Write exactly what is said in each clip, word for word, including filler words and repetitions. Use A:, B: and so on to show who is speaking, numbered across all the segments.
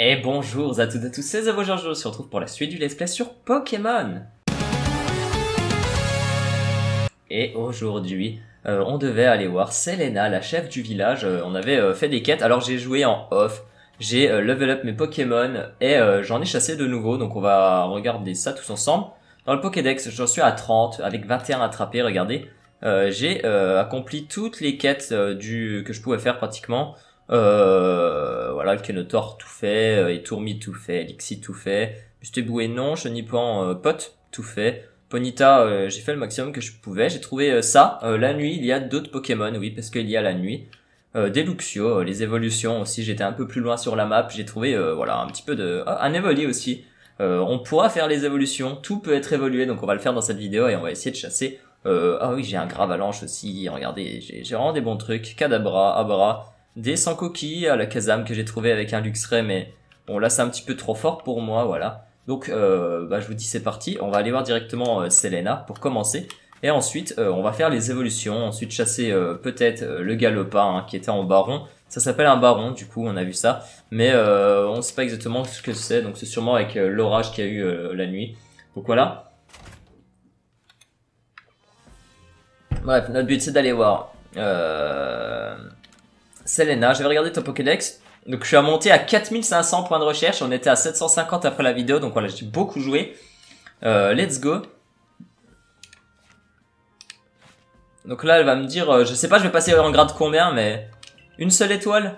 A: Et bonjour à toutes et à tous, c'est Zavogeorges, on se retrouve pour la suite du let's play sur Pokémon. Et aujourd'hui, euh, on devait aller voir Selena, la chef du village. Euh, on avait euh, fait des quêtes, alors j'ai joué en off, j'ai euh, level up mes Pokémon et euh, j'en ai chassé de nouveaux, donc on va regarder ça tous ensemble. Dans le Pokédex, j'en suis à trente, avec vingt et un attrapés, regardez. Euh, j'ai euh, accompli toutes les quêtes euh, du que je pouvais faire pratiquement. Euh, voilà, le Kenotor tout fait, euh, et Tourmi tout fait, Elixir tout fait, Mustéboué non, Chenipan euh, Pot tout fait, Ponyta euh, j'ai fait le maximum que je pouvais, j'ai trouvé euh, ça, euh, la nuit il y a d'autres Pokémon, oui parce qu'il y a la nuit, euh, des Luxio, euh, les évolutions aussi, j'étais un peu plus loin sur la map, j'ai trouvé euh, voilà un petit peu de... Ah, un Evoli aussi, euh, on pourra faire les évolutions, tout peut être évolué donc on va le faire dans cette vidéo et on va essayer de chasser, euh, ah oui j'ai un Gravalanche aussi, regardez j'ai vraiment des bons trucs, Kadabra, Abra, des sans coquilles à la Kazam que j'ai trouvé avec un Luxray, mais bon là c'est un petit peu trop fort pour moi, voilà. Donc euh, bah, je vous dis c'est parti, on va aller voir directement euh, Selena pour commencer. Et ensuite euh, on va faire les évolutions, ensuite chasser euh, peut-être euh, le Galopin hein, qui était en baron. Ça s'appelle un baron du coup, on a vu ça. Mais euh, on sait pas exactement ce que c'est, donc c'est sûrement avec euh, l'orage qu'il y a eu euh, la nuit. Donc voilà. Bref, notre but c'est d'aller voir... Euh... Selena, je vais regarder ton Pokédex. Donc je suis à monter à quatre mille cinq cents points de recherche. On était à sept cent cinquante après la vidéo. Donc voilà, j'ai beaucoup joué. Euh, let's go. Donc là, elle va me dire... Euh, je sais pas, je vais passer en grade combien, mais... Une seule étoile.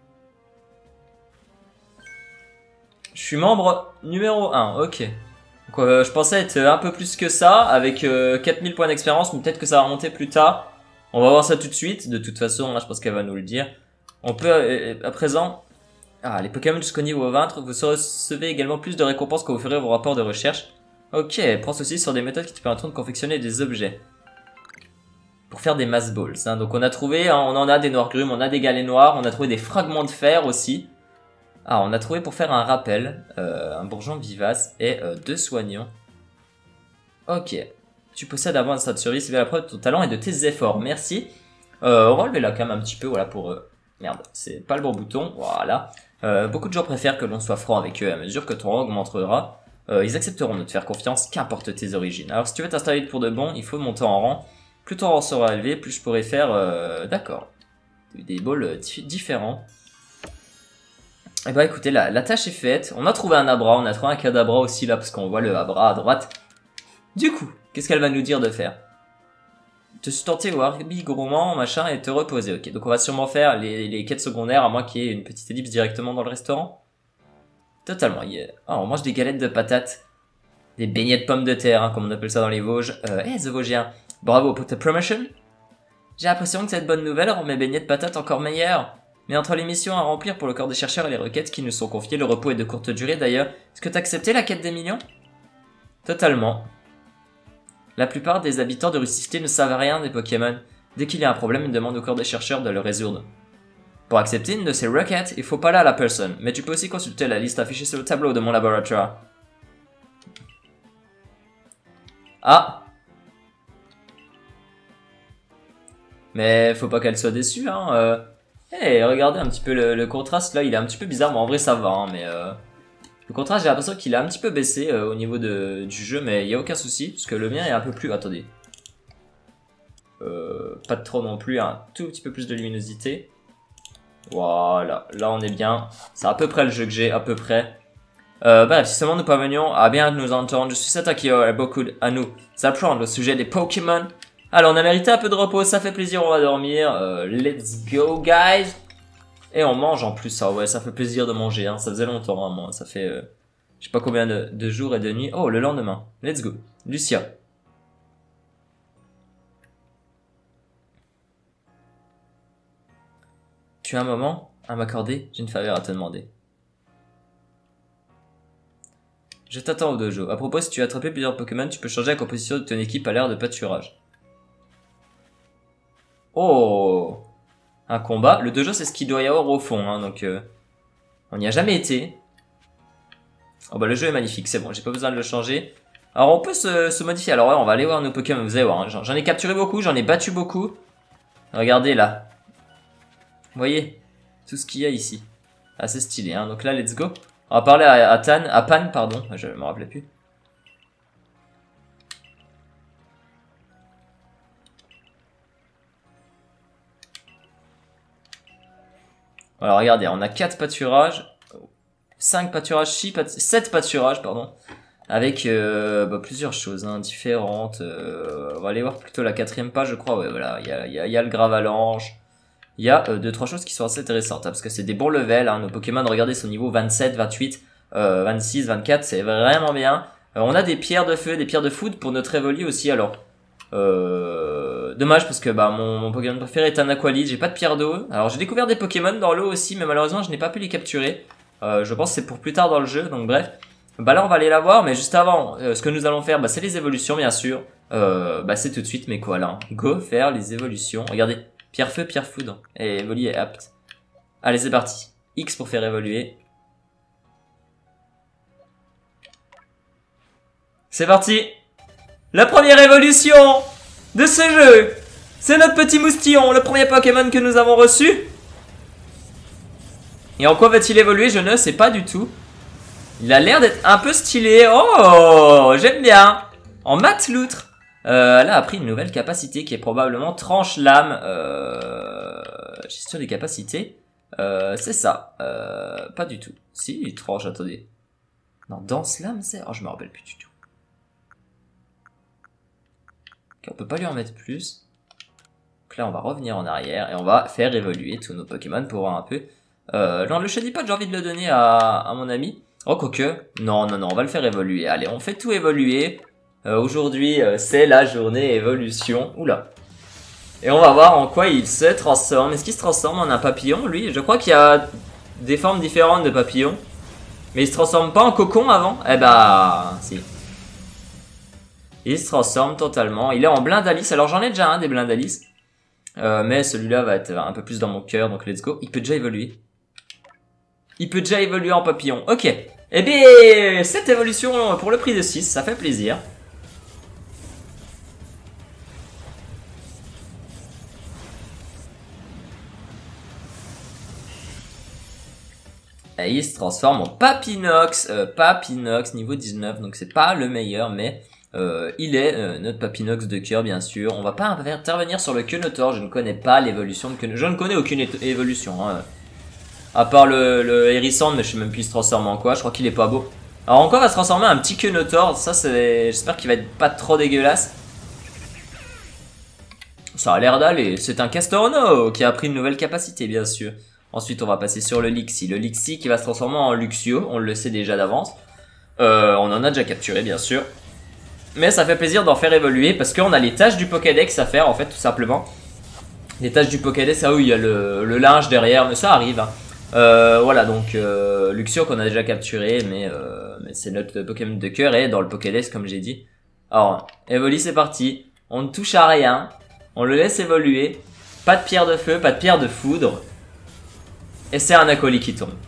A: Je suis membre numéro un, ok. Donc euh, je pensais être un peu plus que ça, avec euh, quatre mille points d'expérience. Mais peut-être que ça va remonter plus tard. On va voir ça tout de suite. De toute façon, là, je pense qu'elle va nous le dire. On peut, euh, à présent... Ah, les Pokémon jusqu'au niveau vingt, vous recevez également plus de récompenses quand vous ferez vos rapports de recherche. Ok, prends ceci sur des méthodes qui te permettront de confectionner des objets. Pour faire des mass balls. Hein. Donc on a trouvé, hein, on en a des noirs grumes, on a des galets noirs, on a trouvé des fragments de fer aussi. Ah, on a trouvé pour faire un rappel, euh, un bourgeon vivace et euh, deux soignants. Ok. Tu possèdes avant un stade de cerise, c'est la preuve de ton talent et de tes efforts. Merci. Euh, on va lever la cam un petit peu, voilà, pour... Euh... Merde, c'est pas le bon bouton, voilà. Euh, beaucoup de gens préfèrent que l'on soit franc avec eux à mesure que ton rang augmentera. Euh, ils accepteront de te faire confiance, qu'importe tes origines. Alors si tu veux t'installer pour de bon, il faut monter en rang. Plus ton rang sera élevé, plus je pourrai faire... Euh... D'accord. Des balls différents. Et bah écoutez, la, la tâche est faite. On a trouvé un Abra, on a trouvé un Kadabra aussi là, parce qu'on voit le Abra à droite. Du coup, qu'est-ce qu'elle va nous dire de faire? Te sustenter au Harbi gourmand, machin, et te reposer. Ok, donc on va sûrement faire les, les quêtes secondaires, à moins qu'il y ait une petite ellipse directement dans le restaurant. Totalement, yeah. Ah, on mange des galettes de patates. Des beignets de pommes de terre, hein, comme on appelle ça dans les Vosges. Euh, hey, The Vosgien, bravo pour ta promotion. J'ai l'impression que cette bonne nouvelle rend mes beignets de patates encore meilleurs. Mais entre les missions à remplir pour le corps des chercheurs et les requêtes qui nous sont confiées, le repos est de courte durée d'ailleurs. Est-ce que t'as accepté la quête des millions? Totalement. La plupart des habitants de Rusticité ne savent rien des Pokémon. Dès qu'il y a un problème, ils demandent au corps des chercheurs de le résoudre. Pour accepter une de ces requêtes, il faut parler à la personne, mais tu peux aussi consulter la liste affichée sur le tableau de mon laboratoire. Ah! Mais faut pas qu'elle soit déçue, hein. Euh... Hey, regardez un petit peu le, le contraste là, il est un petit peu bizarre, mais en vrai ça va, hein, mais... Euh... Le contraste, j'ai l'impression qu'il a un petit peu baissé euh, au niveau de, du jeu, mais il n'y a aucun souci, parce que le mien est un peu plus... Attendez. Euh, pas de trop non plus, un tout petit peu plus de luminosité. Voilà, là on est bien. C'est à peu près le jeu que j'ai, à peu près. Euh, bref, si seulement nous parvenions à bien nous entendre, je suis certain qu'il y aurait beaucoup à nous apprendre au sujet des Pokémon. Alors, on a mérité un peu de repos, ça fait plaisir, on va dormir. Euh, let's go, guys! Et on mange en plus, ça, ouais, ça fait plaisir de manger, hein. Ça faisait longtemps, hein, moi, ça fait, euh, je sais pas combien de, de jours et de nuits. Oh, le lendemain, let's go. Lucia. Tu as un moment à m'accorder? J'ai une faveur à te demander. Je t'attends au dojo. À propos, si tu as attrapé plusieurs Pokémon, tu peux changer la composition de ton équipe à l'ère de pâturage. Oh! Un combat. Le dojo, c'est ce qu'il doit y avoir au fond, hein, donc euh, on n'y a jamais été. Oh bah le jeu est magnifique, c'est bon, j'ai pas besoin de le changer. Alors on peut se, se modifier, alors ouais, on va aller voir nos Pokémon, vous allez voir, hein, j'en ai capturé beaucoup, j'en ai battu beaucoup. Regardez là. Vous voyez tout ce qu'il y a ici. Assez stylé, hein, donc là, let's go. On va parler à, à Tan, à Pan, pardon, je me rappelais plus. Alors regardez, on a quatre pâturages, cinq pâturages, six pât sept pâturages, pardon, avec euh, bah, plusieurs choses hein, différentes. Euh, on va aller voir plutôt la quatrième page, je crois. Ouais, voilà, il y a, y, a, y a le gravalanche. Il y a euh, deux trois choses qui sont assez intéressantes hein, parce que c'est des bons levels. Hein, nos Pokémon, regardez, son niveau vingt-sept, vingt-huit, euh, vingt-six, vingt-quatre, c'est vraiment bien. Euh, on a des pierres de feu, des pierres de foudre pour notre Evoli aussi. Alors, euh, dommage parce que bah mon, mon Pokémon préféré est un Aqualid. J'ai pas de pierre d'eau. Alors j'ai découvert des Pokémon dans l'eau aussi, mais malheureusement je n'ai pas pu les capturer. Euh, je pense que c'est pour plus tard dans le jeu. Donc bref. Bah là on va aller la voir, mais juste avant, euh, ce que nous allons faire, bah c'est les évolutions bien sûr. Euh, bah c'est tout de suite mes koalas. Go faire les évolutions. Regardez, pierre feu, pierre foudre. Et Evoli est apte. Allez c'est parti. X pour faire évoluer. C'est parti. La première évolution de ce jeu. C'est notre petit moustillon, le premier Pokémon que nous avons reçu. Et en quoi va-t-il évoluer? Je ne sais pas du tout. Il a l'air d'être un peu stylé. Oh, j'aime bien. En mat loutre. Euh, elle a appris une nouvelle capacité qui est probablement tranche-lame. Euh, gestion des capacités. Euh, c'est ça. Euh, pas du tout. Si, tranche, attendez. Non, danse-lame, c'est... Oh, je me rappelle plus du tout. Okay, on peut pas lui en mettre plus. Donc là, on va revenir en arrière et on va faire évoluer tous nos Pokémon pour voir un peu. Euh, non, le Shadipod, j'ai envie de le donner à, à mon ami. Oh, quoique. Non, non, non, on va le faire évoluer. Allez, on fait tout évoluer. Euh, Aujourd'hui, euh, c'est la journée évolution. Oula. Et on va voir en quoi il se transforme. Est-ce qu'il se transforme en un papillon, lui? Je crois qu'il y a des formes différentes de papillons. Mais il se transforme pas en cocon avant? Eh bah, si. Il se transforme totalement. Il est en Blindalis. Alors, j'en ai déjà un des Blindalis. Euh, mais celui-là va être un peu plus dans mon cœur. Donc, let's go. Il peut déjà évoluer. Il peut déjà évoluer en papillon. Ok. Eh bien, cette évolution pour le prix de six, ça fait plaisir. Et il se transforme en Papinox. Euh, Papinox niveau dix-neuf. Donc c'est pas le meilleur, mais euh, il est euh, notre Papinox de cœur, bien sûr. On va pas intervenir sur le Quenotor. Je ne connais pas l'évolution de Quenotor. Je ne connais aucune évolution. Hein. À part le, le Hérissand, mais je sais même plus il se transforme en quoi. Je crois qu'il est pas beau. Alors encore, il va se transformer en un petit Quenotor. Ça, c'est. J'espère qu'il va être pas trop dégueulasse. Ça a l'air d'aller. C'est un Castorno qui a pris une nouvelle capacité, bien sûr. Ensuite, on va passer sur le Lixie. Le Lixie qui va se transformer en Luxio. On le sait déjà d'avance. Euh, on en a déjà capturé, bien sûr. Mais ça fait plaisir d'en faire évoluer parce qu'on a les tâches du Pokédex à faire, en fait, tout simplement. Les tâches du Pokédex, ah oui, il y a le, le linge derrière, mais ça arrive, hein. Euh, voilà, donc euh, Luxio qu'on a déjà capturé, mais, euh, mais c'est notre Pokémon de cœur et dans le Pokédex comme j'ai dit. Alors, Evoli c'est parti, on ne touche à rien, on le laisse évoluer, pas de pierre de feu, pas de pierre de foudre, et c'est un acolyte qui tombe.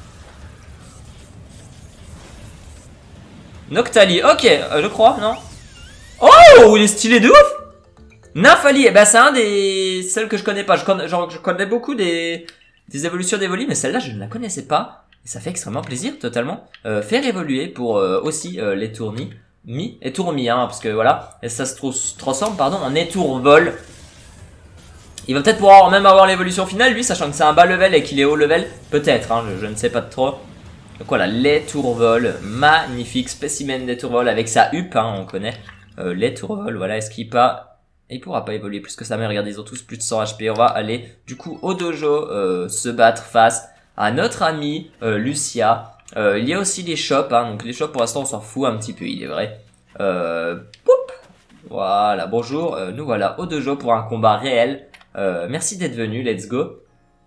A: Noctali, ok, euh, je crois, non? Oh, il est stylé de ouf! Nymphali, eh ben c'est un des celles que je connais pas, je connais, genre, je connais beaucoup des... Des évolutions d'Evoli, mais celle-là je ne la connaissais pas. Et ça fait extrêmement plaisir, totalement. Euh, faire évoluer pour euh, aussi euh, les tournis. Mi et tourmi, hein, parce que voilà. Et ça se transforme, pardon, en étourvol. Il va peut-être pouvoir même avoir l'évolution finale, lui, sachant que c'est un bas level et qu'il est haut level. Peut-être, hein, je, je ne sais pas trop. Donc voilà, l'étourvol. Magnifique spécimen d'étourvol avec sa huppe, hein, on connaît. Euh, l'étourvol, voilà, est-ce qu'il pas... Et il pourra pas évoluer plus que ça, mais regardez, ils ont tous plus de cent H P. On va aller, du coup, au dojo, euh, se battre face à notre ami euh, Lucia. Euh, il y a aussi les shops, hein, donc les shops, pour l'instant, on s'en fout un petit peu, il est vrai. Euh, poup voilà, bonjour, euh, nous voilà au dojo pour un combat réel. Euh, merci d'être venu, let's go.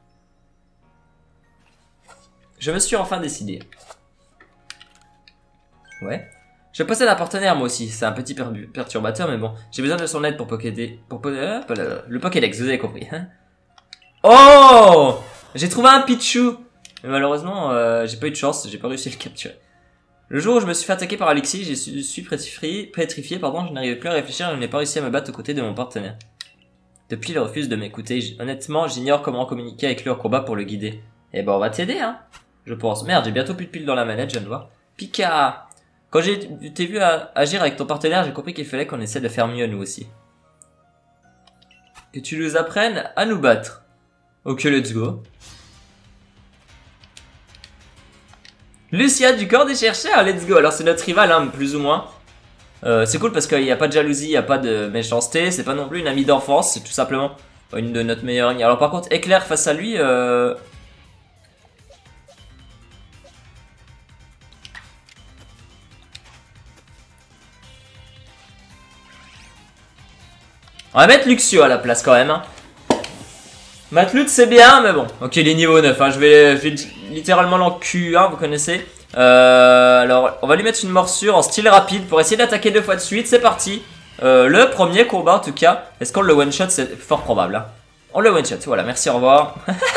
A: Je me suis enfin décidé. Ouais. Je possède un partenaire moi aussi, c'est un petit per perturbateur mais bon, j'ai besoin de son aide pour Pokédex, pour po euh, le Pokédex, vous avez compris. Hein. Oh, j'ai trouvé un Pichu, mais malheureusement euh, j'ai pas eu de chance, j'ai pas réussi à le capturer. Le jour où je me suis fait attaquer par Alexis, je suis pétrifié, pétrifié pardon, je n'arrivais plus à réfléchir et je n'ai pas réussi à me battre aux côtés de mon partenaire. Depuis, il refuse de m'écouter, honnêtement, j'ignore comment communiquer avec lui en combat pour le guider. Eh ben on va t'aider hein. Je pense. Merde, j'ai bientôt plus de piles dans la manette, je viens de voir. Pika! Quand j'ai t'ai vu à, agir avec ton partenaire, j'ai compris qu'il fallait qu'on essaie de faire mieux nous aussi. Que tu nous apprennes à nous battre. Ok, let's go. Lucia du corps des chercheurs, let's go. Alors c'est notre rival, hein, plus ou moins. Euh, c'est cool parce qu'il n'y a pas de jalousie, il n'y a pas de méchanceté. C'est pas non plus une amie d'enfance, c'est tout simplement une de notre meilleure amie. Alors par contre, Éclair face à lui... Euh... On va mettre Luxio à la place quand même. Hein. Matlut c'est bien, mais bon. Ok, il est niveau neuf. Hein. Je vais, je vais littéralement l'en Q un, vous connaissez. Euh, alors, on va lui mettre une morsure en style rapide pour essayer d'attaquer deux fois de suite. C'est parti. Euh, le premier combat en tout cas. Est-ce qu'on le one shot? C'est fort probable. Hein. On le one shot. Voilà, merci, au revoir.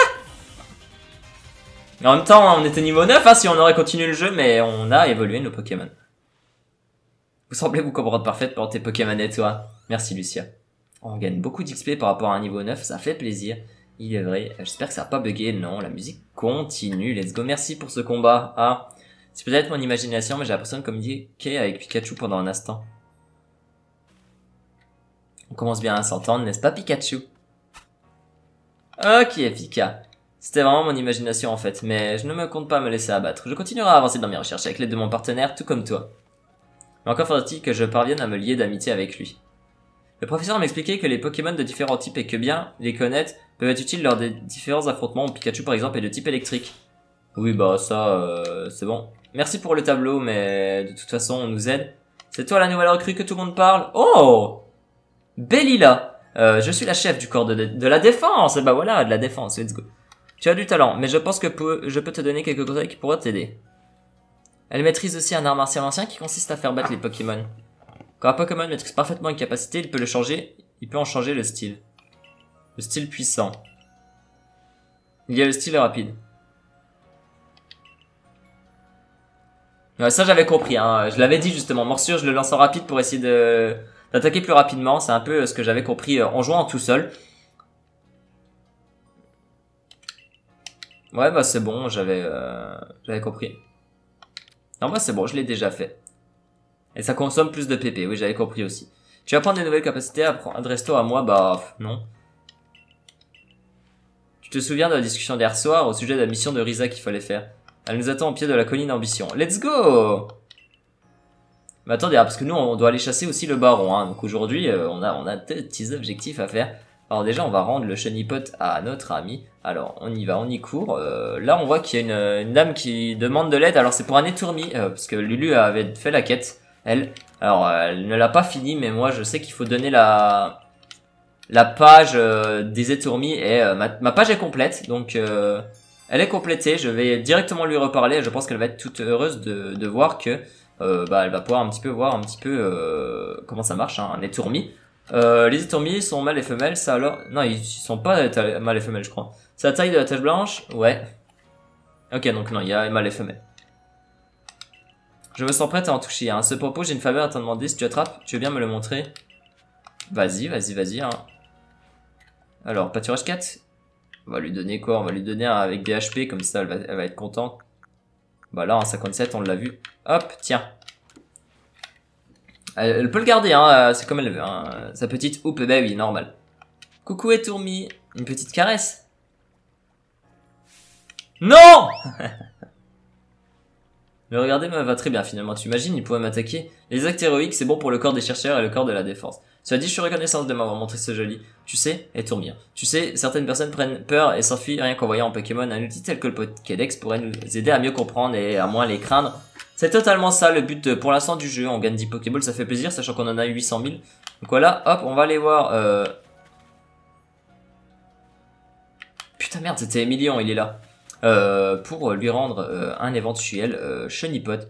A: En même temps, on était niveau neuf hein, si on aurait continué le jeu, mais on a évolué nos Pokémon. Vous semblez vous comprendre parfaite pour tes Pokémon et toi. Merci Lucia. On gagne beaucoup d'X P par rapport à un niveau neuf, ça fait plaisir. Il est vrai, j'espère que ça n'a pas bugué. Non, la musique continue. Let's go, merci pour ce combat. Ah, c'est peut-être mon imagination, mais j'ai l'impression de communiquer avec Pikachu pendant un instant. On commence bien à s'entendre, n'est-ce pas Pikachu? Ok, Pika. C'était vraiment mon imagination en fait, mais je ne me compte pas me laisser abattre. Je continuerai à avancer dans mes recherches avec l'aide de mon partenaire, tout comme toi. Mais encore faudrait-il que je parvienne à me lier d'amitié avec lui. Le professeur m'expliquait que les Pokémon de différents types et que bien les connaître peuvent être utiles lors des différents affrontements où Pikachu par exemple est de type électrique. Oui bah ça euh, c'est bon. Merci pour le tableau mais de toute façon on nous aide. C'est toi la nouvelle recrue que tout le monde parle? Oh Bellila, euh, je suis la chef du corps de, de la défense. Bah voilà, de la défense, let's go. Tu as du talent, mais je pense que peu, je peux te donner quelques conseils qui pourraient t'aider. Elle maîtrise aussi un art martial ancien qui consiste à faire battre les Pokémon. Quand un Pokémon maîtrise parfaitement une capacité, il peut le changer, il peut en changer le style. Le style puissant. Il y a le style rapide. Ouais, ça j'avais compris, hein. Je l'avais dit justement, morsure, je le lance en rapide pour essayer de d'attaquer plus rapidement. C'est un peu ce que j'avais compris en jouant tout seul. Ouais bah c'est bon, j'avais euh, j'avais compris. Non moi c'est bon, je l'ai déjà fait. Et ça consomme plus de P P, oui j'avais compris aussi. Tu vas prendre des nouvelles capacités, adresse-toi à moi, bah non. Tu te souviens de la discussion d'hier soir au sujet de la mission de Risa qu'il fallait faire? Elle nous attend au pied de la colline Ambition. Let's go! Mais attendez, parce que nous on doit aller chasser aussi le baron, hein. Donc aujourd'hui euh, on a on a des petits objectifs à faire. Alors déjà on va rendre le Chenipote à notre ami. Alors on y va, on y court. Euh, là on voit qu'il y a une, une dame qui demande de l'aide. Alors c'est pour un étourmi, euh, parce que Lulu avait fait la quête, elle. Alors euh, elle ne l'a pas fini, mais moi je sais qu'il faut donner la la page euh, des étourmis et euh, ma, ma page est complète. Donc euh, elle est complétée, je vais directement lui reparler. Je pense qu'elle va être toute heureuse de, de voir que euh, bah, elle va pouvoir un petit peu voir un petit peu euh, comment ça marche, hein, un étourmi. Euh, les étourmis sont mâles et femelles, ça alors... Non, ils sont pas mâles et femelles, je crois. C'est la taille de la tache blanche? Ouais. Ok, donc non, il y a mâles et femelles. Je me sens prête à en toucher. À ce propos, j'ai une faveur à te demander. Si tu attrapes, tu veux bien me le montrer? Vas-y, vas-y, vas-y. Hein. Alors, pâturage quatre. On va lui donner quoi? On va lui donner un avec des H P, comme ça, elle va, elle va être contente. Bah là, en cinquante-sept, on l'a vu. Hop, tiens. Elle, elle peut le garder, hein, c'est comme elle veut. Hein. Sa petite houppe, bah oui, normal. Coucou étourmi, une petite caresse. Non. Le regarder me va très bien finalement, tu imagines, il pourrait m'attaquer. Les actes héroïques, c'est bon pour le corps des chercheurs et le corps de la défense. Cela dit, je suis reconnaissante de m'avoir montré ce joli. Tu sais, étourmi. Tu sais, certaines personnes prennent peur et s'enfuient rien qu'en voyant en Pokémon un outil tel que le Pokédex pourrait nous aider à mieux comprendre et à moins les craindre. C'est totalement ça le but de, pour l'instant du jeu. On gagne dix Pokéballs, ça fait plaisir, sachant qu'on en a huit cent mille. Donc voilà, hop, on va aller voir... Euh... Putain merde, c'était Emilion, il est là. Euh, pour lui rendre euh, un éventuel euh, Chenipote.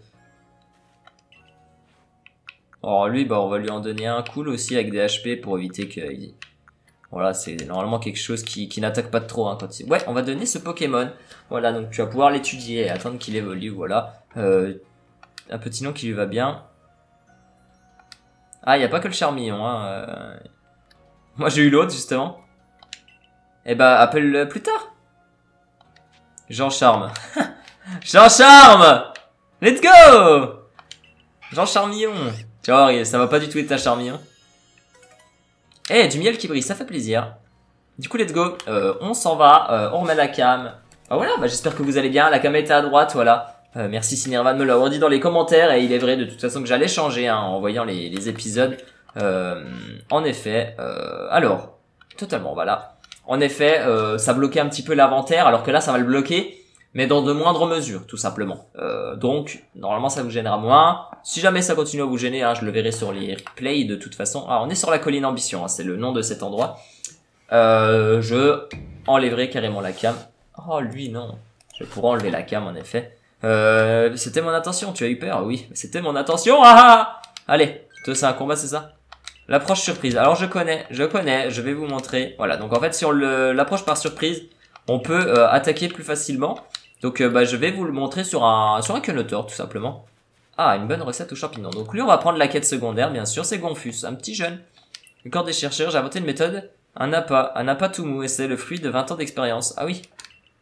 A: Alors lui, bah on va lui en donner un cool aussi avec des H P pour éviter que... Voilà, c'est normalement quelque chose qui, qui n'attaque pas trop. Hein, quand il... Ouais, on va donner ce Pokémon. Voilà, donc tu vas pouvoir l'étudier et attendre qu'il évolue, voilà. Euh, un petit nom qui lui va bien. Ah, il n'y a pas que le Charmillon. Hein, euh... Moi j'ai eu l'autre justement. Et bah appelle-le plus tard. Jean Charme. Jean Charme. Let's go. Jean Charmillon. Tu vois, ça va pas du tout être ta Charmillon. Eh, hey, du miel qui brille, ça fait plaisir. Du coup, let's go. Euh, on s'en va, euh, on remet la cam. Ah voilà, bah, j'espère que vous allez bien. La cam était à droite, voilà. Euh, merci Cinervan de me l'avoir dit dans les commentaires. Et il est vrai de toute façon que j'allais changer hein, en voyant les, les épisodes. Euh, en effet, euh, alors, totalement, voilà. En effet, euh, ça bloquait un petit peu l'inventaire, alors que là, ça va le bloquer. Mais dans de moindres mesures, tout simplement. Euh, donc, normalement, ça vous gênera moins. Si jamais ça continue à vous gêner, hein, je le verrai sur les replays de toute façon. Ah, on est sur la colline Ambition, hein, c'est le nom de cet endroit. Euh, je enlèverai carrément la cam. Oh, lui, non. Je pourrais enlever la cam, en effet. Euh, c'était mon intention, tu as eu peur? Oui, c'était mon intention. Ah, ah allez, c'est un combat, c'est ça? L'approche surprise. Alors, je connais, je connais, je vais vous montrer. Voilà, donc en fait, si on l'approche par surprise, on peut euh, attaquer plus facilement. Donc euh, bah, je vais vous le montrer sur un sur un quenoteur tout simplement. Ah, une bonne recette aux champignons. Donc lui on va prendre la quête secondaire bien sûr, c'est Gonfus, un petit jeune. Le corps des chercheurs, j'ai inventé une méthode, un appât, un appât tout mou et c'est le fruit de vingt ans d'expérience. Ah oui.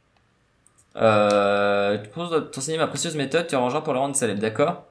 A: Euh, pour t'enseigner ma précieuse méthode, tu arrangeras pour le rendre célèbre, d'accord?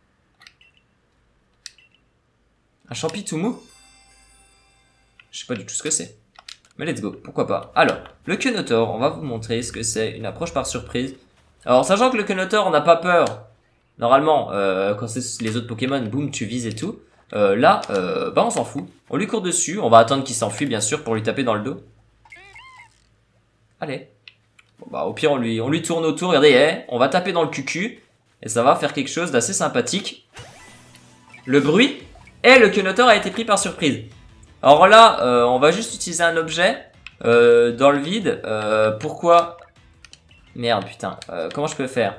A: Un champi tout mou? Je sais pas du tout ce que c'est. Mais let's go, pourquoi pas. Alors, le quenoteur, on va vous montrer ce que c'est, une approche par surprise. Alors, sachant que le quenoteur, on n'a pas peur. Normalement, euh, quand c'est les autres Pokémon, boum, tu vises et tout. Euh, là, euh, bah on s'en fout. On lui court dessus, on va attendre qu'il s'enfuit, bien sûr, pour lui taper dans le dos. Allez. Bon, bah, au pire, on lui, on lui tourne autour, regardez, eh, on va taper dans le cucu. Et ça va faire quelque chose d'assez sympathique. Le bruit, et le quenoteur a été pris par surprise. Alors là, euh, on va juste utiliser un objet euh, dans le vide. Euh, pourquoi? Merde, putain. Euh, comment je peux faire?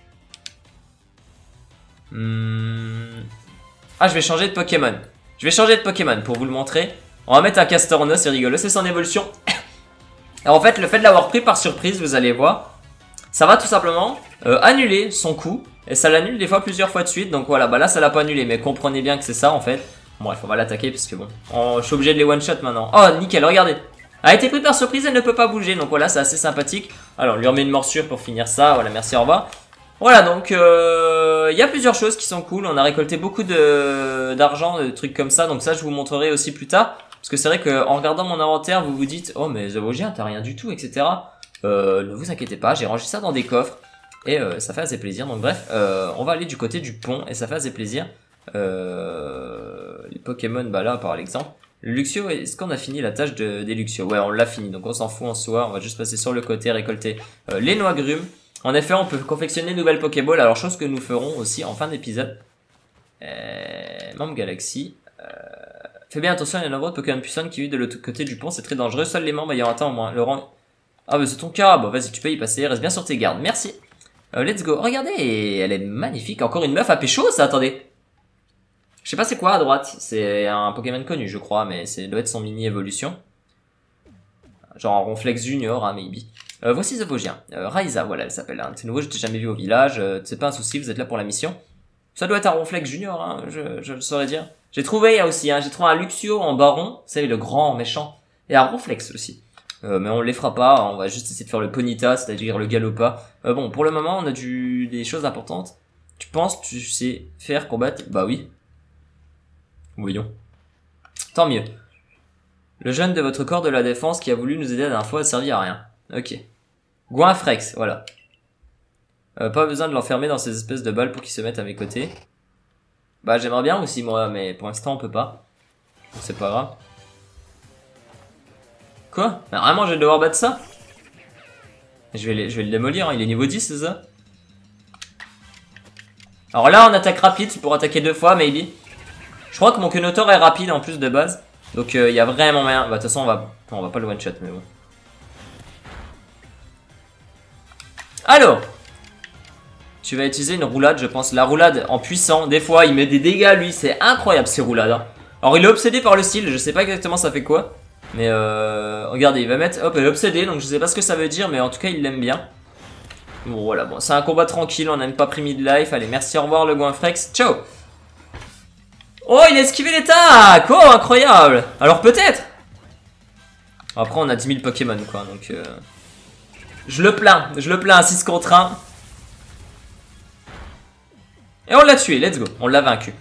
A: hmm... Ah, je vais changer de Pokémon. Je vais changer de Pokémon pour vous le montrer. On va mettre un Castorno, c'est rigolo. C'est son évolution. Alors en fait, le fait de l'avoir pris par surprise, vous allez voir, ça va tout simplement euh, annuler son coup. Et ça l'annule des fois plusieurs fois de suite. Donc voilà, bah là, ça l'a pas annulé. Mais comprenez bien que c'est ça en fait. Bref, on va l'attaquer parce que bon, oh, je suis obligé de les one-shot maintenant. Oh, nickel, regardez. A été pris par surprise, elle ne peut pas bouger. Donc voilà, c'est assez sympathique. Alors, on lui remet une morsure pour finir ça. Voilà, merci, au revoir. Voilà, donc, il euh, y a plusieurs choses qui sont cool. On a récolté beaucoup de d'argent, de trucs comme ça. Donc ça, je vous montrerai aussi plus tard. Parce que c'est vrai qu'en regardant mon inventaire, vous vous dites, oh, mais Zavogien, t'as rien du tout, et cetera. Euh, ne vous inquiétez pas, j'ai rangé ça dans des coffres. Et euh, ça fait assez plaisir. Donc bref, euh, on va aller du côté du pont. Et ça fait assez plaisir. Euh, les Pokémon, bah là par l'exemple. Le Luxio, est-ce qu'on a fini la tâche de, des Luxio? Ouais, on l'a fini, donc on s'en fout en soi. On va juste passer sur le côté, récolter euh, les noix grumes. En effet, on peut confectionner une nouvelle Pokéball. Alors, chose que nous ferons aussi en fin d'épisode. Euh, Membre Galaxy. Euh, fais bien attention, il y a un nombre de Pokémon puissants qui vivent de l'autre côté du pont. C'est très dangereux. Seuls les membres ayant atteint au moins le rang. Ah, bah c'est ton cas. Bon, vas-y, tu peux y passer. Reste bien sur tes gardes. Merci. Euh, let's go. Regardez, elle est magnifique. Encore une meuf à pécho, ça, attendez. Je sais pas c'est quoi à droite, c'est un Pokémon connu je crois, mais c'est doit être son mini évolution. Genre un Ronflex Junior, hein, maybe. Euh, voici Zavogien. Euh, Raiza, voilà elle s'appelle. Hein. C'est nouveau, je t'ai jamais vu au village, euh, c'est pas un souci, vous êtes là pour la mission. Ça doit être un Ronflex Junior, hein, je, je le saurais dire. J'ai trouvé, il y a aussi, hein, j'ai trouvé un Luxio en baron, c'est le grand méchant, et un Ronflex aussi. Euh, mais on les fera pas, on va juste essayer de faire le Ponyta, c'est-à-dire le Galopa. Euh, bon, pour le moment, on a du, des choses importantes. Tu penses, tu sais faire combattre? Bah oui. Voyons. Tant mieux. Le jeune de votre corps de la défense qui a voulu nous aider la dernière fois a servi à rien. Ok. Goinfrex, voilà. Euh, pas besoin de l'enfermer dans ces espèces de balles pour qu'il se mette à mes côtés. Bah j'aimerais bien aussi moi, mais pour l'instant on peut pas. C'est pas grave. Quoi? Mais vraiment je vais devoir battre ça? Je vais, les, je vais le démolir, hein. Il est niveau dix c'est ça? Alors là on attaque rapide, c'est pour attaquer deux fois maybe. Je crois que mon Quenotor est rapide en plus de base. Donc il euh, y a vraiment rien. Bah de toute façon on va, on va pas le one shot mais bon. Alors, tu vas utiliser une roulade je pense. La roulade en puissant, des fois il met des dégâts lui. C'est incroyable ces roulades hein. Alors il est obsédé par le style, je sais pas exactement ça fait quoi. Mais euh, regardez il va mettre, hop il est obsédé. Donc je sais pas ce que ça veut dire mais en tout cas il l'aime bien. Bon voilà, bon c'est un combat tranquille. On n'a même pas pris mid life. Allez merci, au revoir le Goinfrex. Ciao. Oh, il a esquivé les tacs! Oh, incroyable! Alors peut-être! Après, on a dix mille Pokémon, quoi, donc... Euh... Je le plains, je le plains, six contre un. Et on l'a tué, let's go. On l'a vaincu.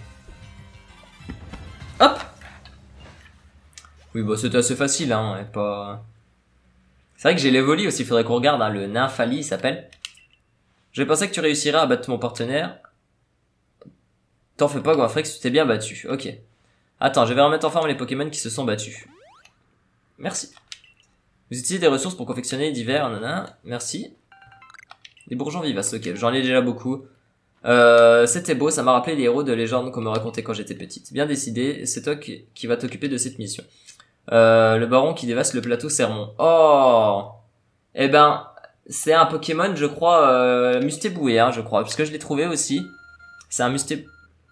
A: Hop. Oui, bon, c'était assez facile, hein. Et pas... C'est vrai que j'ai les volis aussi, il faudrait qu'on regarde, hein. Le Nymphali, il s'appelle. Je pensais que tu réussirais à battre mon partenaire. T'en fais pas, Goinfrex, tu t'es bien battu. Ok. Attends, je vais remettre en forme les Pokémon qui se sont battus. Merci. Vous utilisez des ressources pour confectionner divers, nanana. Merci. Des bourgeons vivaces, ok. J'en ai déjà beaucoup. Euh, c'était beau, ça m'a rappelé les héros de légende qu'on me racontait quand j'étais petite. Bien décidé, c'est toi qui, qui va t'occuper de cette mission. Euh, le baron qui dévaste le plateau Sermon. Oh! Eh ben, c'est un Pokémon, je crois, euh, Mustéboué, hein, je crois. Parce que je l'ai trouvé aussi. C'est un Musté...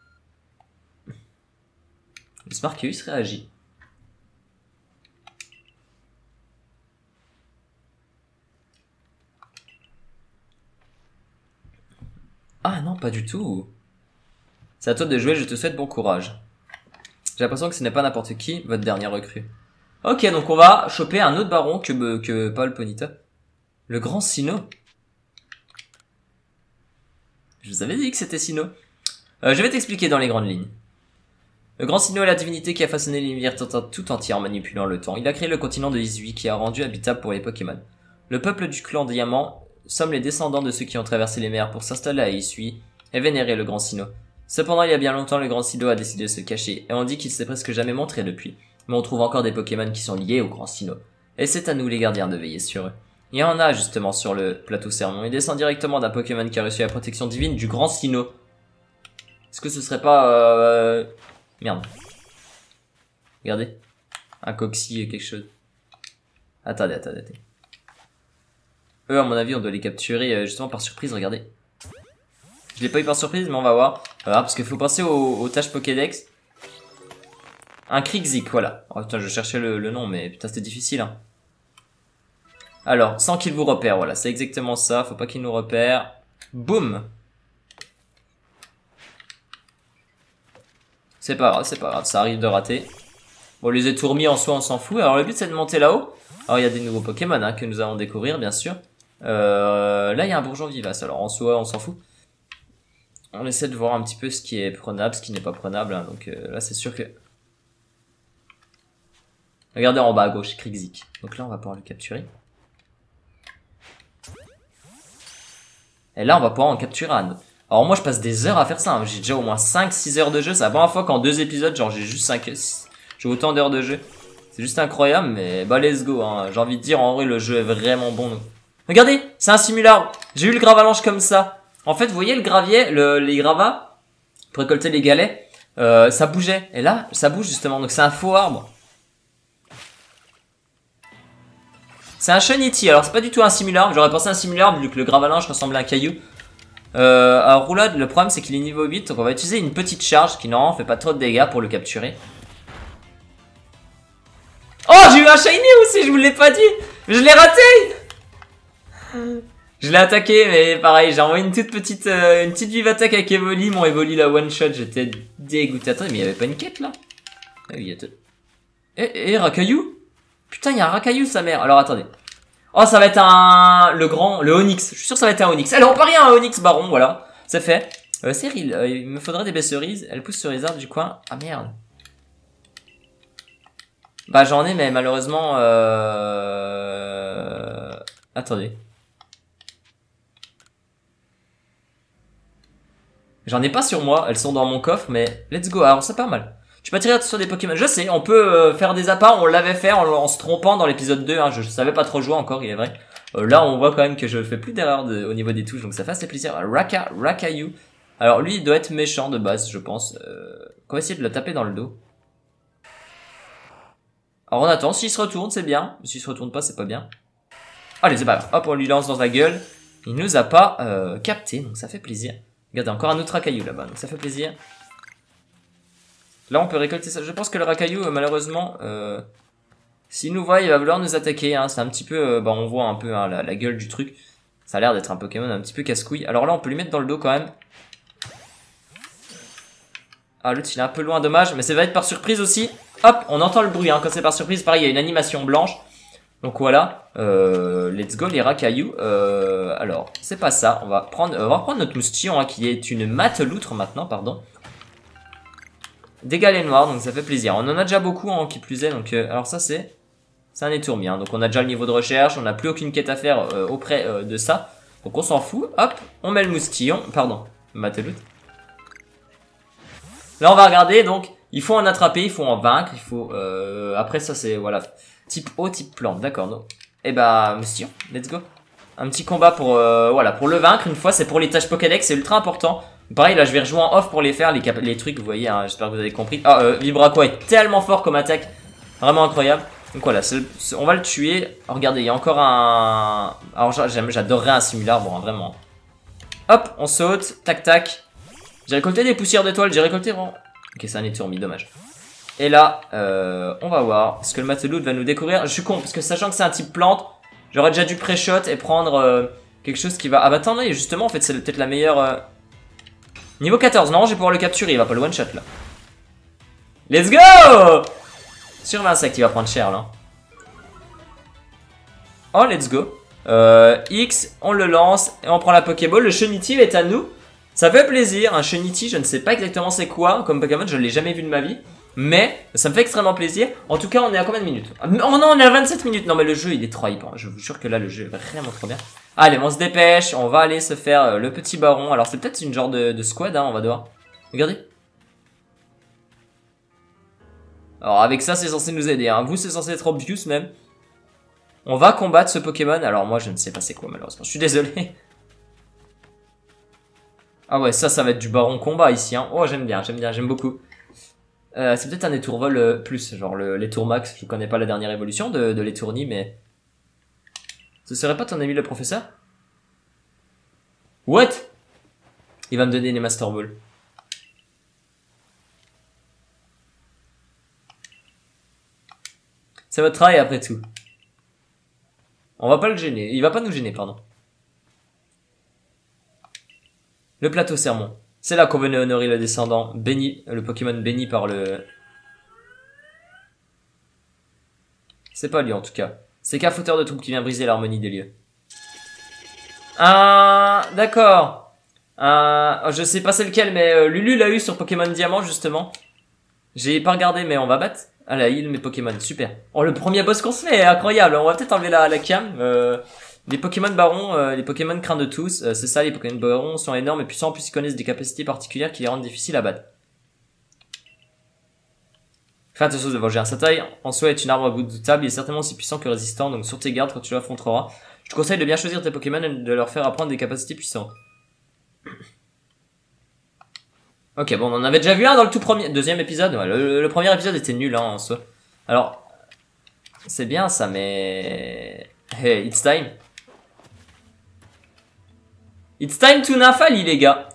A: Le Smarkeus réagit. Ah non, pas du tout. C'est à toi de jouer, je te souhaite bon courage. J'ai l'impression que ce n'est pas n'importe qui, votre dernière recrue. Ok, donc on va choper un autre baron que, que Paul Ponita. Le grand Sinnoh. Je vous avais dit que c'était Sinnoh. Euh, je vais t'expliquer dans les grandes lignes. Le grand Sinnoh est la divinité qui a façonné l'univers tout entier en manipulant le temps. Il a créé le continent de Hisui qui a rendu habitable pour les Pokémon. Le peuple du clan Diamant sommes les descendants de ceux qui ont traversé les mers pour s'installer à Hisui et vénérer le grand Sinnoh. Cependant, il y a bien longtemps, le grand Sinnoh a décidé de se cacher, et on dit qu'il s'est presque jamais montré depuis. Mais on trouve encore des Pokémon qui sont liés au grand Sinnoh. Et c'est à nous les gardiens de veiller sur eux. Il y en a justement sur le plateau Sermon. Il descend directement d'un Pokémon qui a reçu la protection divine du grand Sinnoh. Est-ce que ce serait pas... Euh... Merde. Regardez. Un Coxy et quelque chose. Attendez, attendez, attendez. Eux, à mon avis, on doit les capturer euh, justement par surprise, regardez. Je l'ai pas eu par surprise, mais on va voir. Voilà, parce qu'il faut penser aux, aux tâches Pokédex. Un Krixik, voilà. Oh putain, je cherchais le, le nom, mais putain, c'était difficile, hein. Alors, sans qu'il vous repère, voilà, c'est exactement ça. Faut pas qu'il nous repère. Boum. C'est pas grave, c'est pas grave, ça arrive de rater. Bon, les étourmis en soi, on s'en fout. Alors, le but, c'est de monter là-haut. Alors, il y a des nouveaux Pokémon hein, que nous allons découvrir, bien sûr. Euh, là, il y a un bourgeon vivace. Alors, en soi, on s'en fout. On essaie de voir un petit peu ce qui est prenable, ce qui n'est pas prenable. Hein. Donc euh, là, c'est sûr que... Regardez en bas à gauche, Krixik. Donc là, on va pouvoir le capturer. Et là, on va pouvoir en capturer un autre. Alors moi, je passe des heures à faire ça. Hein. J'ai déjà au moins cinq six heures de jeu. C'est la première fois qu'en deux épisodes, genre j'ai juste cinq... J'ai autant d'heures de jeu. C'est juste incroyable, mais bah let's go. Hein. J'ai envie de dire, en vrai, le jeu est vraiment bon. Donc. Regardez, c'est un simulacre. J'ai eu le gravalanche comme ça. En fait, vous voyez le gravier, le, les gravats, pour récolter les galets, euh, ça bougeait. Et là, ça bouge justement. Donc c'est un faux arbre. C'est un Shunity. Alors c'est pas du tout un simulacre. J'aurais pensé à un simulacre vu que le gravalanche ressemblait à un caillou. Euh, alors Roulade, le problème c'est qu'il est niveau huit. Donc on va utiliser une petite charge qui normalement fait pas trop de dégâts pour le capturer. Oh, j'ai eu un Shiny aussi, je vous l'ai pas dit. Je l'ai raté. Je l'ai attaqué, mais pareil, j'ai envoyé une toute petite, euh, une petite vive attaque avec Evoli. Mon Evoli la one shot, j'étais dégoûté. Attends, mais il y avait pas une quête là? Ah oui, attends. Eh, eh, Rakaillou? Putain, il y a un Rakaillou, sa mère. Alors attendez. Oh, ça va être un, le grand, le Onyx. Je suis sûr que ça va être un Onyx. Alors, on parie un Onyx Baron, voilà. C'est fait. Euh, Cyril, euh, il me faudrait des baies cerises. Elle pousse sur les arbres du coin. Ah merde. Bah, j'en ai, mais malheureusement, euh... Attendez. J'en ai pas sur moi, elles sont dans mon coffre, mais let's go, alors c'est pas mal. Tu peux tirer sur des Pokémon, je sais, on peut euh, faire des appâts, on l'avait fait en, en se trompant dans l'épisode deux, hein, je, je savais pas trop jouer encore, il est vrai. Euh, là, on voit quand même que je fais plus d'erreurs de, au niveau des touches, donc ça fait assez plaisir. Raka, Rakaillou. Alors lui, il doit être méchant de base, je pense. Euh, on va essayer de le taper dans le dos. Alors on attend, s'il se retourne, c'est bien. S'il se retourne pas, c'est pas bien. Allez, c'est pas grave. Hop, on lui lance dans la gueule. Il nous a pas euh, capté, donc ça fait plaisir. Regardez, encore un autre Rakaillou là-bas, donc ça fait plaisir. Là, on peut récolter ça. Je pense que le Rakaillou, euh, malheureusement, euh, s'il nous voit, il va vouloir nous attaquer. Hein. C'est un petit peu... Euh, bah, on voit un peu hein, la, la gueule du truc. Ça a l'air d'être un Pokémon un petit peu casse-couille. Alors là, on peut lui mettre dans le dos quand même. Ah, l'autre, il est un peu loin, dommage. Mais ça va être par surprise aussi. Hop, on entend le bruit. Hein. Quand c'est par surprise, pareil, il y a une animation blanche. Donc voilà, euh, let's go les racailloux. Euh, alors, c'est pas ça. On va prendre, on va prendre notre moustillon hein, qui est une mateloutre maintenant, pardon. Des galets noirs, donc ça fait plaisir. On en a déjà beaucoup, hein, qui plus est. Donc, euh, alors ça c'est, c'est un étourmi. Hein, donc on a déjà le niveau de recherche, on n'a plus aucune quête à faire euh, auprès euh, de ça. Donc on s'en fout. Hop, on met le moustillon, pardon, mateloutre. Là on va regarder. Donc il faut en attraper, il faut en vaincre, il faut. Euh, après ça c'est voilà. Type eau, type plante, d'accord. Donc, et bah, moustillon, let's go. Un petit combat pour, euh, voilà, pour le vaincre. Une fois, c'est pour les tâches Pokédex, c'est ultra important. Pareil, là, je vais rejouer en off pour les faire, les, les trucs, vous voyez, hein, j'espère que vous avez compris. Ah, euh, Vibraquois est tellement fort comme attaque. Vraiment incroyable. Donc voilà, c'est le, on va le tuer. Oh, regardez, il y a encore un... Alors, j'adorerais un simular, bon, vraiment. Hop, on saute, tac, tac. J'ai récolté des poussières d'étoiles, j'ai récolté vraiment... Ok, c'est un étourmi, dommage. Et là, euh, on va voir ce que le mateloute va nous découvrir. Je suis con, parce que sachant que c'est un type plante, j'aurais déjà dû pré-shot et prendre euh, quelque chose qui va... Ah bah attendez, justement, en fait, c'est peut-être la meilleure... Euh... Niveau quatorze, non, je vais pouvoir le capturer, il va pas le one-shot, là. Let's go! Sur insecte, il va prendre cher, là. Oh, let's go. Euh, X, on le lance, et on prend la Pokéball. Le Cheniti est à nous. Ça fait plaisir, un Cheniti, je ne sais pas exactement c'est quoi, comme Pokémon, je l'ai jamais vu de ma vie. Mais ça me fait extrêmement plaisir. En tout cas, on est à combien de minutes? Oh non, on est à vingt-sept minutes. Non, mais le jeu, il est trop hypant. Je vous jure que là, le jeu est vraiment trop bien. Allez, on se dépêche. On va aller se faire euh, le petit baron. Alors, c'est peut-être une genre de, de squad, hein, on va devoir. Regardez. Alors, avec ça, c'est censé nous aider. Hein. Vous, c'est censé être obvious même. On va combattre ce Pokémon. Alors, moi, je ne sais pas c'est quoi, malheureusement. Je suis désolé. Ah ouais, ça, ça va être du baron combat ici. Hein. Oh, j'aime bien, j'aime bien, j'aime beaucoup. Euh, c'est peut-être un étourvol euh, plus, genre le, l'étourmax. Je connais pas la dernière évolution de, de l'étourni, mais... Ce serait pas ton ami le professeur? What? Il va me donner les Master Ball. C'est votre travail après tout. On va pas le gêner. Il va pas nous gêner, pardon. Le plateau sermon. C'est là qu'on venait honorer le descendant béni, le Pokémon béni par le... C'est pas lui en tout cas. C'est qu'un fauteur de troupe qui vient briser l'harmonie des lieux. Ah, d'accord. Ah, je sais pas c'est lequel, mais euh, Lulu l'a eu sur Pokémon Diamant justement. J'ai pas regardé, mais on va battre. Ah la heal mes Pokémon, super. Oh le premier boss qu'on se fait, incroyable. On va peut-être enlever la, la cam. Euh... Les Pokémon barons, euh, les Pokémon craints de tous, euh, c'est ça, les Pokémon barons sont énormes et puissants, en plus ils connaissent des capacités particulières qui les rendent difficiles à battre. Fais attention de venger. Sa taille en soi est une arme redoutable, il est certainement aussi puissant que résistant, donc sur tes gardes quand tu l'affronteras. Je te conseille de bien choisir tes Pokémon et de leur faire apprendre des capacités puissantes. Ok, bon, on en avait déjà vu un dans le tout premier, deuxième épisode. Ouais, le, le premier épisode était nul, hein, en soi. Alors, c'est bien ça, mais... Hey, it's time. It's time to Nafali, les gars.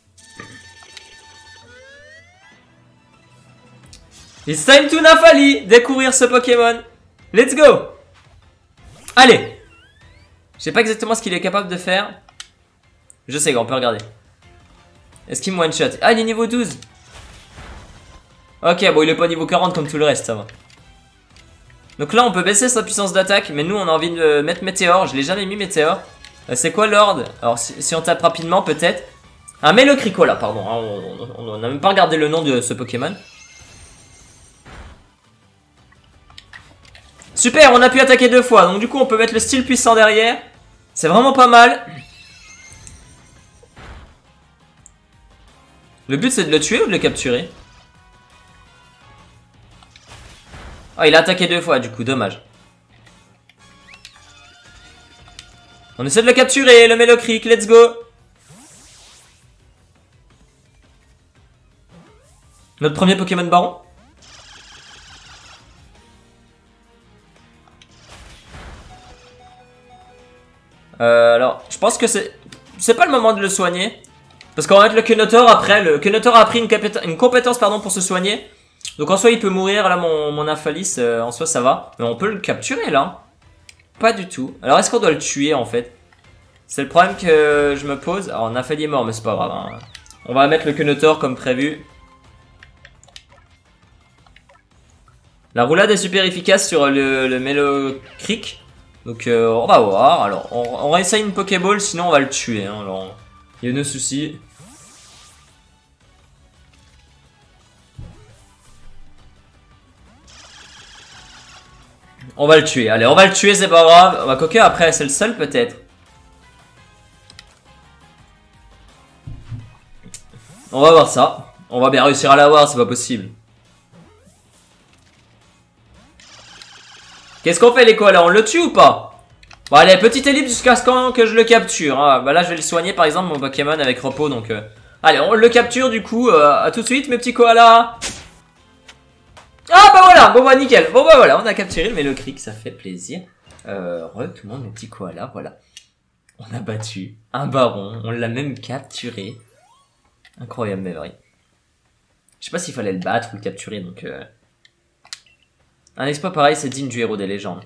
A: It's time to Nafali. Découvrir ce Pokémon. Let's go. Allez. Je sais pas exactement ce qu'il est capable de faire. Je sais, on peut regarder. Est-ce qu'il me one-shot? Ah, il est niveau douze. Ok, bon, il est pas niveau quarante comme tout le reste, ça va. Donc là, on peut baisser sa puissance d'attaque. Mais nous, on a envie de mettre Météor. Je l'ai jamais mis Météor. Euh, c'est quoi l'ordre? Alors, si, si on tape rapidement, peut-être. Ah, mais le Cricola, pardon. Hein, on n'a même pas regardé le nom de ce Pokémon. Super, on a pu attaquer deux fois. Donc du coup, on peut mettre le style puissant derrière. C'est vraiment pas mal. Le but, c'est de le tuer ou de le capturer? Oh, il a attaqué deux fois, du coup, dommage. On essaie de le capturer, le Mélocric, let's go. Notre premier Pokémon baron. Euh, alors, je pense que c'est... C'est pas le moment de le soigner. Parce qu'en fait, le Kenotor, après, le Kenotor a pris une, une compétence pardon, pour se soigner. Donc en soi, il peut mourir. Là, mon, mon Amphalis, euh, en soi, ça va. Mais on peut le capturer, là. Pas du tout. Alors, est-ce qu'on doit le tuer, en fait? C'est le problème que je me pose. Alors, Nafali est mort, mais c'est pas grave. Hein. On va mettre le Kenotor comme prévu. La roulade est super efficace sur le, le Melo Creek. Donc euh, on va voir. Alors on, on réessaye une Pokéball, sinon on va le tuer. Hein. Alors il y a nos soucis. On va le tuer. Allez, on va le tuer, c'est pas grave. On va coquer après, c'est le seul peut-être. On va voir ça. On va bien réussir à l'avoir, c'est pas possible. Qu'est-ce qu'on fait les koalas? On le tue ou pas? Bon allez, petite ellipse jusqu'à ce que je le capture. Hein. Bah là je vais le soigner par exemple mon Pokémon avec repos donc... Euh... Allez, on le capture du coup. Euh, à tout de suite mes petits koalas. Ah bah voilà, bon bah nickel. Bon bah voilà, on a capturé le Melo Creek, ça fait plaisir. Euh, re, tout le monde mes petits koalas, voilà. On a battu un baron, on l'a même capturé. Incroyable mais vrai. Je sais pas s'il fallait le battre ou le capturer donc... Euh... Un exploit pareil, c'est digne du héros des légendes.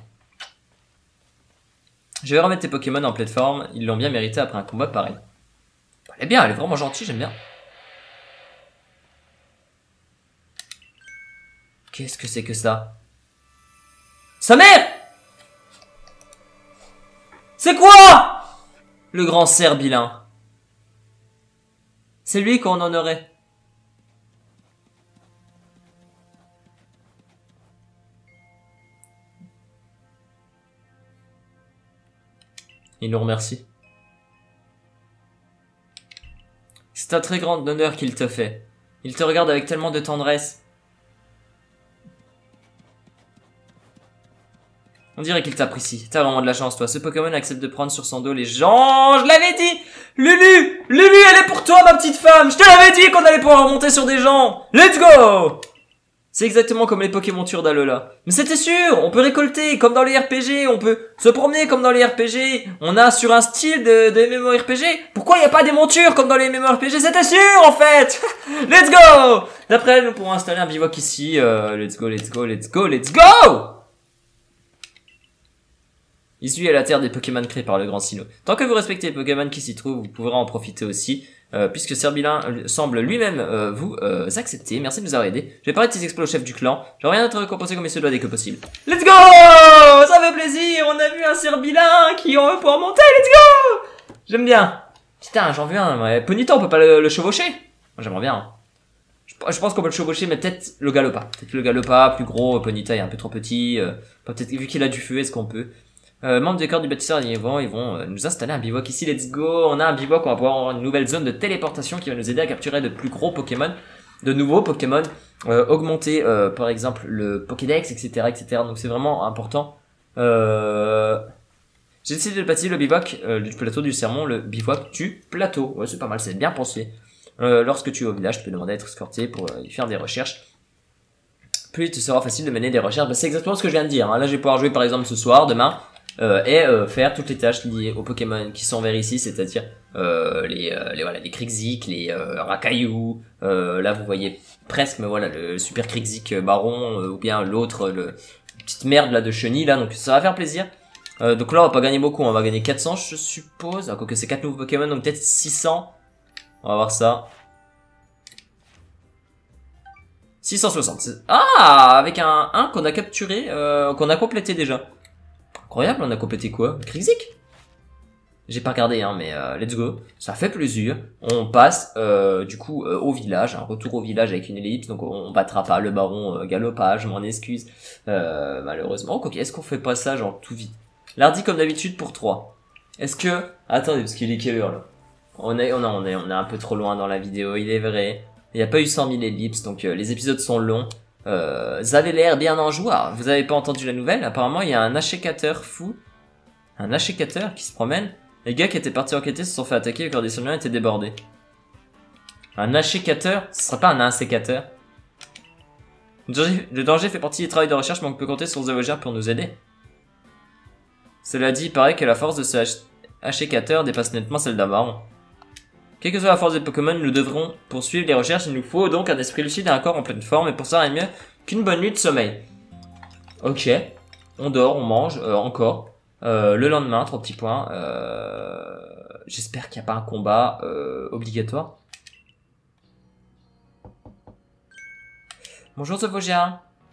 A: Je vais remettre tes Pokémon en pleine forme, ils l'ont bien mérité après un combat pareil. Elle est bien, elle est vraiment gentille, j'aime bien. Qu'est-ce que c'est que ça? Sa mère! C'est quoi? Le grand cerf bilan. C'est lui qu'on en aurait. Il nous remercie. C'est un très grand honneur qu'il te fait. Il te regarde avec tellement de tendresse. On dirait qu'il t'apprécie. T'as vraiment de la chance, toi. Ce Pokémon accepte de prendre sur son dos les gens. Je l'avais dit! Lulu! Lulu, elle est pour toi, ma petite femme! Je te l'avais dit qu'on allait pouvoir remonter sur des gens! Let's go! C'est exactement comme les Pokémontures d'Alola. Mais c'était sûr, on peut récolter comme dans les R P G, on peut se promener comme dans les R P G, on a sur un style de, de MMORPG. Pourquoi il n'y a pas des montures comme dans les MMORPG? C'était sûr en fait. Let's go. D'après, nous pourrons installer un bivouac ici. Euh, let's go, let's go, let's go, let's go. Ici est la terre des Pokémon créés par le Grand Sinnoh. Tant que vous respectez les Pokémon qui s'y trouvent, vous pourrez en profiter aussi. Euh, puisque Cerbilin semble lui-même euh, vous euh, accepter. Merci de nous avoir aidés. Je vais parler de tes exploits au chef du clan. J'aurais rien à te récompenser comme il se doit dès que possible. Let's go! Ça fait plaisir! On a vu un Cerbilin qui on veut pouvoir monter. Let's go! J'aime bien. Putain, j'en veux un. Ouais. Ponyta, on peut pas le, le chevaucher? J'aimerais bien. Hein. Je, je pense qu'on peut le chevaucher, mais peut-être le Galopa. Peut-être le Galopa, plus gros. Ponyta est un peu trop petit. Euh, peut-être vu qu'il a du feu, est-ce qu'on peut? Euh, membres du corps du bâtisseur, ils vont, ils vont euh, nous installer un bivouac ici, let's go. On a un bivouac, on va pouvoir avoir une nouvelle zone de téléportation qui va nous aider à capturer de plus gros Pokémon, de nouveaux Pokémon, euh, augmenter euh, par exemple le Pokédex, et cetera, et cetera. Donc c'est vraiment important. Euh... J'ai décidé de bâtir le bivouac euh, du plateau du Sermon, le bivouac du plateau. Ouais, c'est pas mal, c'est bien pensé. Euh, lorsque tu es au village, tu peux demander à être escorté pour euh, y faire des recherches. Plus il te sera facile de mener des recherches. Bah, c'est exactement ce que je viens de dire. Hein. Là, je vais pouvoir jouer par exemple ce soir, demain. Euh, et euh, faire toutes les tâches liées aux Pokémon qui sont vers ici, c'est-à-dire euh, les, euh, les voilà les Krixik, les euh, Rakayu, euh, là vous voyez presque mais voilà le Super Krixik Baron euh, ou bien l'autre le petite merde là de chenille là, donc ça va faire plaisir. Euh, donc là on va pas gagner beaucoup, on va gagner quatre cents je suppose, ah, quoique c'est quatre nouveaux Pokémon donc peut-être six cents. On va voir ça. six cent soixante. Ah, avec un un qu'on a capturé, euh, qu'on a complété déjà. Incroyable, on a complété quoi? Krixik? J'ai pas regardé, hein, mais euh, let's go. Ça fait plaisir. On passe, euh, du coup, euh, au village. Un retour au village avec une ellipse. Donc, on, on battra pas le baron euh, Galopa, je m'en excuse. Euh, malheureusement. Ok, est-ce qu'on fait pas ça, genre, tout vite? Lardy, comme d'habitude, pour trois. Est-ce que... Attendez, parce qu'il est quelle heure, là? On est, on, a, on, est, on est un peu trop loin dans la vidéo, il est vrai. Il n'y a pas eu cent mille ellipses, donc euh, les épisodes sont longs. Euh, vous avez l'air bien en joie. Vous avez pas entendu la nouvelle? Apparemment, il y a un achécateur fou. Un achécateur qui se promène. Les gars qui étaient partis enquêter se sont fait attaquer car des soldats étaient débordés. Un achécateur? Ce serait pas un insécateur? Le danger fait partie des travaux de recherche, mais on peut compter sur The Voyageurs pour nous aider. Cela dit, il paraît que la force de ce achécateur dépasse nettement celle d'un baron. Quelle que soit la force des Pokémon, nous devrons poursuivre les recherches. Il nous faut donc un esprit lucide et un corps en pleine forme. Et pour ça, rien de mieux qu'une bonne nuit de sommeil. Ok. On dort, on mange, euh, encore. Euh, le lendemain, trois petits points. Euh... J'espère qu'il n'y a pas un combat euh, obligatoire. Bonjour, Zovogien.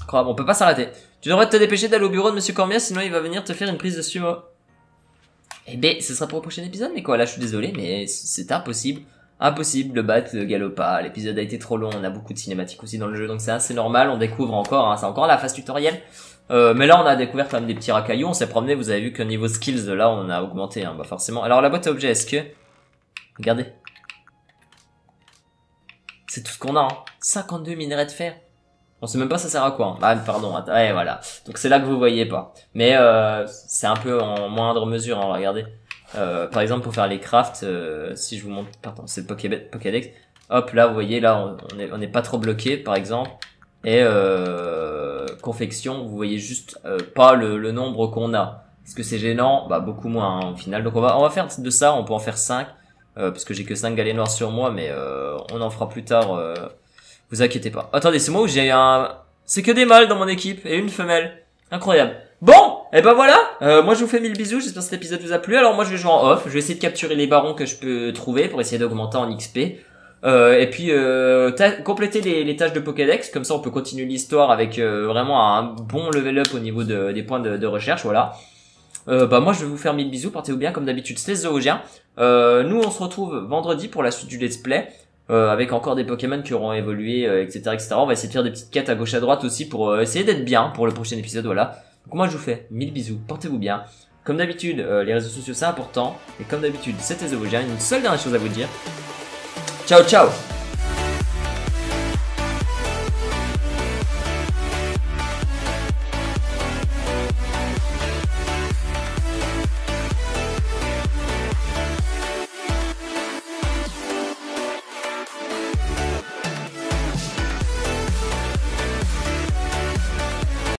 A: Incroyable, on peut pas s'arrêter. Tu devrais te dépêcher d'aller au bureau de Monsieur Cormier, sinon il va venir te faire une prise de sumo. Eh ben, ce sera pour le prochain épisode, mais quoi, là je suis désolé, mais c'est impossible. Impossible de battre le Galopa, l'épisode a été trop long, on a beaucoup de cinématiques aussi dans le jeu, donc c'est assez normal, on découvre encore, hein, c'est encore la phase tutoriel. Euh, mais là on a découvert quand même des petits racailloux, on s'est promené, vous avez vu que niveau skills, là on a augmenté, hein, bah forcément. Alors la boîte à objets, est-ce que... Regardez. C'est tout ce qu'on a, hein. cinquante-deux minerais de fer. On sait même pas ça sert à quoi. Hein. Ah pardon, attends, ouais, voilà. Donc c'est là que vous voyez pas. Mais euh, c'est un peu en moindre mesure, hein, regardez. Euh, par exemple pour faire les crafts, euh, si je vous montre, pardon, c'est le Pokédex. Hop, là vous voyez, là on est, on est pas trop bloqué, par exemple. Et euh, confection, vous voyez juste euh, pas le, le nombre qu'on a. Est-ce que c'est gênant? Bah beaucoup moins hein, au final. Donc on va, on va faire de ça, on peut en faire cinq. Euh, parce que j'ai que cinq galets noirs sur moi, mais euh, on en fera plus tard. Euh, vous inquiétez pas. Attendez, c'est moi où j'ai un... C'est que des mâles dans mon équipe et une femelle. Incroyable. Bon, et ben voilà. Euh, moi je vous fais mille bisous, j'espère que cet épisode vous a plu. Alors moi je vais jouer en off, je vais essayer de capturer les barons que je peux trouver pour essayer d'augmenter en X P. Euh, et puis euh, compléter les, les tâches de Pokédex, comme ça on peut continuer l'histoire avec euh, vraiment un bon level up au niveau de, des points de, de recherche, voilà. Euh, bah moi je vais vous faire mille bisous, portez-vous bien comme d'habitude, c'était Zoogien. Euh, nous on se retrouve vendredi pour la suite du let's play. Euh, avec encore des Pokémon qui auront évolué, euh, et cetera, et cetera. On va essayer de faire des petites quêtes à gauche à droite aussi pour euh, essayer d'être bien pour le prochain épisode, voilà. Donc moi je vous fais mille bisous, portez-vous bien. Comme d'habitude, euh, les réseaux sociaux c'est important. Et comme d'habitude, c'était Zoogien, une seule dernière chose à vous dire. Ciao ciao.